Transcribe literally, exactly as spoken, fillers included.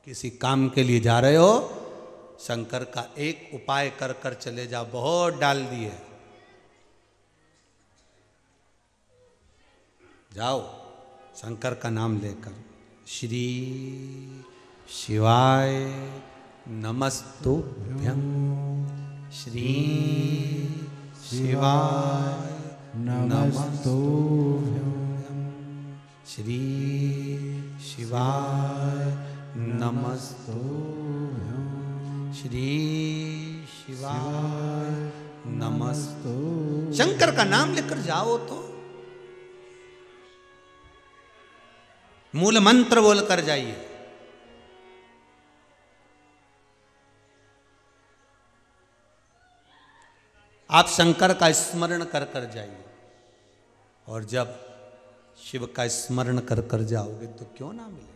किसी काम के लिए जा रहे हो, शंकर का एक उपाय कर कर चले जाओ। बहुत डाल दिए, जाओ शंकर का नाम लेकर, श्री शिवाय नमस्तुभ्यं, श्री शिवाय नमस्तुभ्यं, श्री शिवाय नमस्तुभ्यं, श्री शिवाय नमस्तुभ्यं। शंकर का नाम लेकर जाओ तो मूल मंत्र बोलकर जाइए। आप शंकर का स्मरण कर कर जाइए, और जब शिव का स्मरण कर कर जाओगे तो क्यों ना मिले।